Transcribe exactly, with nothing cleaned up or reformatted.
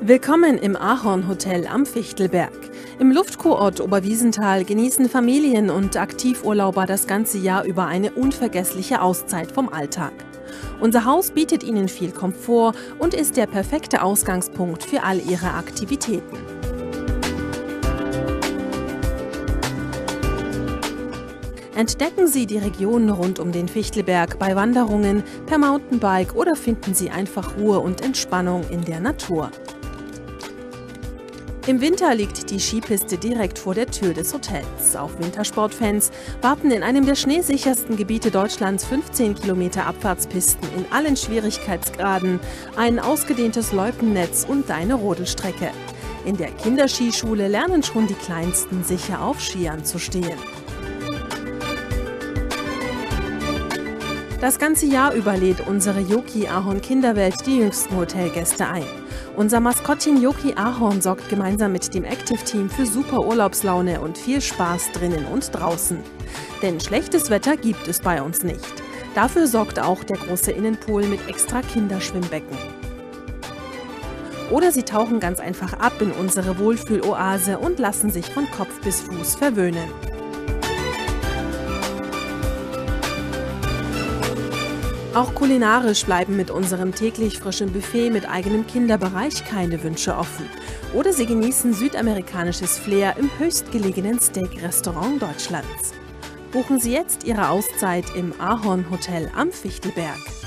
Willkommen im Ahorn-Hotel am Fichtelberg. Im Luftkurort Oberwiesenthal genießen Familien und Aktivurlauber das ganze Jahr über eine unvergessliche Auszeit vom Alltag. Unser Haus bietet ihnen viel Komfort und ist der perfekte Ausgangspunkt für all ihre Aktivitäten. Entdecken Sie die Region rund um den Fichtelberg bei Wanderungen, per Mountainbike oder finden Sie einfach Ruhe und Entspannung in der Natur. Im Winter liegt die Skipiste direkt vor der Tür des Hotels. Auf Wintersportfans warten in einem der schneesichersten Gebiete Deutschlands fünfzehn Kilometer Abfahrtspisten in allen Schwierigkeitsgraden, ein ausgedehntes Loipennetz und eine Rodelstrecke. In der Kinderskischule lernen schon die Kleinsten sicher auf Skiern zu stehen. Das ganze Jahr über lädt unsere Yoki Ahorn Kinderwelt die jüngsten Hotelgäste ein. Unser Maskottchen Yoki Ahorn sorgt gemeinsam mit dem Active Team für super Urlaubslaune und viel Spaß drinnen und draußen. Denn schlechtes Wetter gibt es bei uns nicht. Dafür sorgt auch der große Innenpool mit extra Kinderschwimmbecken. Oder Sie tauchen ganz einfach ab in unsere Wohlfühloase und lassen sich von Kopf bis Fuß verwöhnen. Auch kulinarisch bleiben mit unserem täglich frischen Buffet mit eigenem Kinderbereich keine Wünsche offen. Oder Sie genießen südamerikanisches Flair im höchstgelegenen Steak-Restaurant Deutschlands. Buchen Sie jetzt Ihre Auszeit im Ahorn Hotel am Fichtelberg.